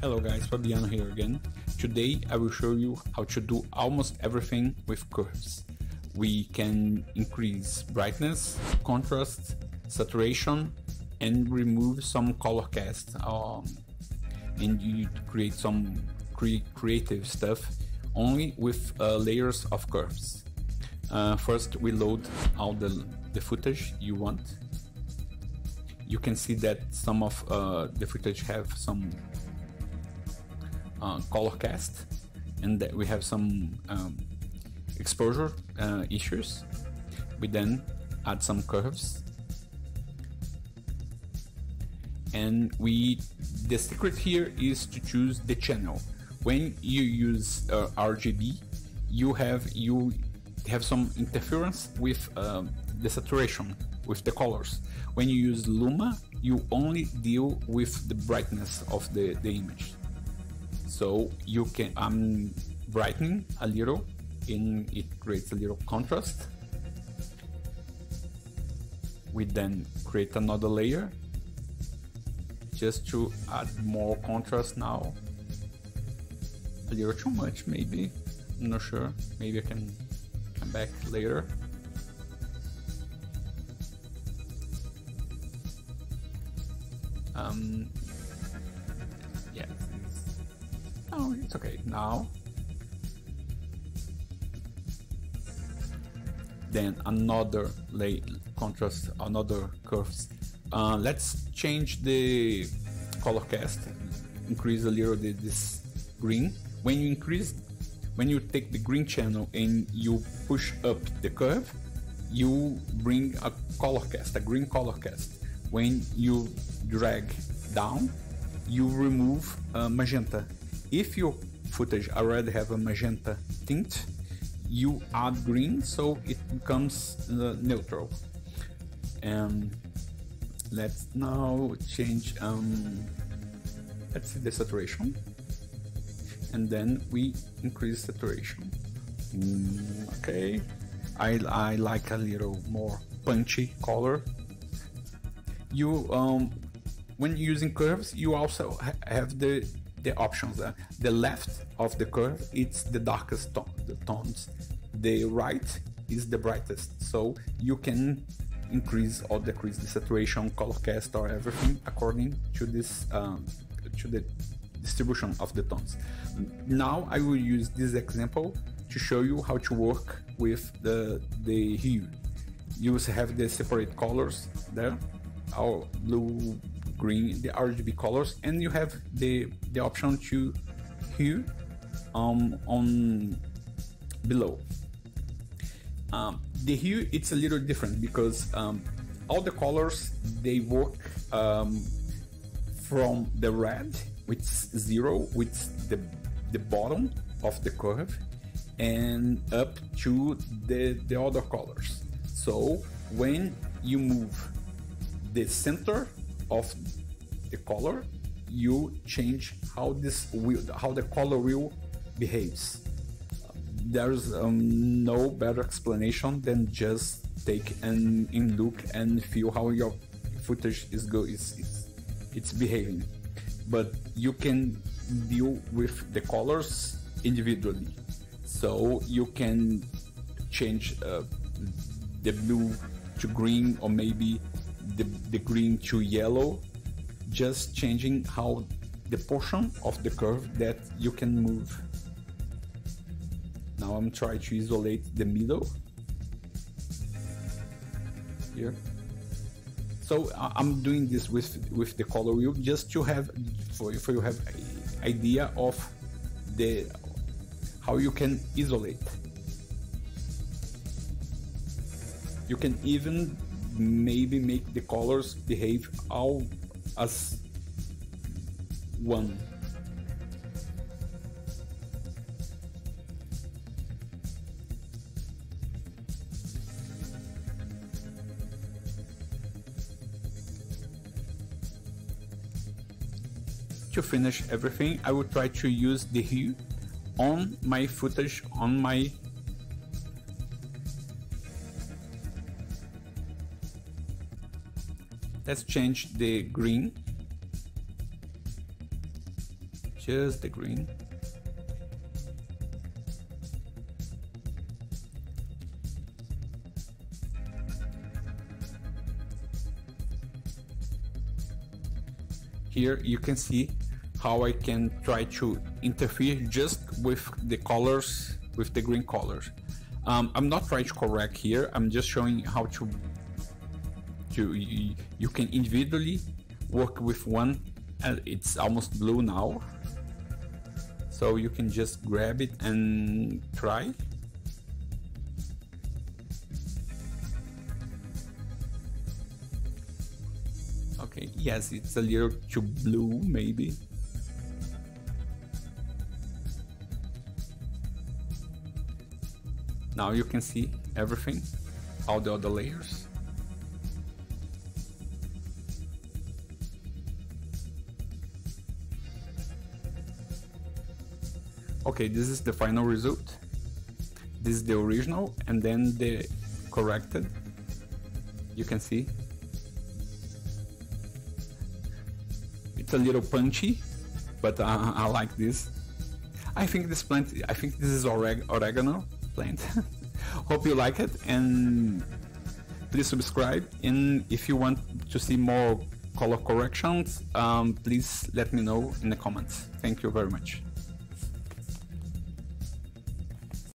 Hello guys, Fabiano here again. Today I will show you how to do almost everything with curves. We can increase brightness, contrast, saturation, and remove some color cast, and you create some creative stuff only with layers of curves. First we load all the footage you want. You can see that some of the footage have some color cast, and that we have some exposure issues. We then add some curves, and the secret here is to choose the channel. When you use RGB, you have some interference with the saturation, with the colors. When you use luma, you only deal with the brightness of the image. So you can, I'm brightening a little, and it creates a little contrast. We then create another layer just to add more contrast now. A little too much maybe, I'm not sure, maybe I can come back later. Yeah, oh, it's okay now. Then another contrast, another curves. Let's change the color cast, increase a little this green. When you take the green channel and you push up the curve, you bring a color cast, a green color cast. When you drag down, you remove magenta. If your footage already have a magenta tint, you add green so it becomes neutral. And let's now change let's see the saturation, and then we increase saturation. Okay, I like a little more punchy color. When using curves, you also have the options. The left of the curve, it's the darkest tones. The right is the brightest. So you can increase or decrease the saturation, color cast, or everything according to this to the distribution of the tones. Now I will use this example to show you how to work with the hue. You have the separate colors there, our blue, green, the RGB colors, and you have the option to hue on below. The hue, it's a little different because all the colors, they work from the red, which is 0, which is the bottom of the curve, and up to the other colors. So when you move the center of the color, you change how the color wheel behaves. There's no better explanation than just take and look and feel how your footage it's behaving. But you can deal with the colors individually. So you can change the blue to green, or maybe the green to yellow, just changing how the portion of the curve that you can move. Now I'm trying to isolate the middle here. So I'm doing this with the color wheel just to have for you have an idea of how you can isolate. You can even maybe make the colors behave all as one. To finish everything, I will try to use the hue on my footage, on my Let's change the green just the green. Here you can see how I can try to interfere just with the colors, with the green colors. I'm not trying to correct here, I'm just showing how to you can individually work with one, and it's almost blue now. So you can just grab it and try. Okay, yes, it's a little too blue, maybe. Now you can see everything, all the other layers. Okay, this is the final result. This is the original and then the corrected. You can see. It's a little punchy, but I like this. I think this is oregano plant. Hope you like it, and please subscribe. And if you want to see more color corrections, please let me know in the comments. Thank you very much.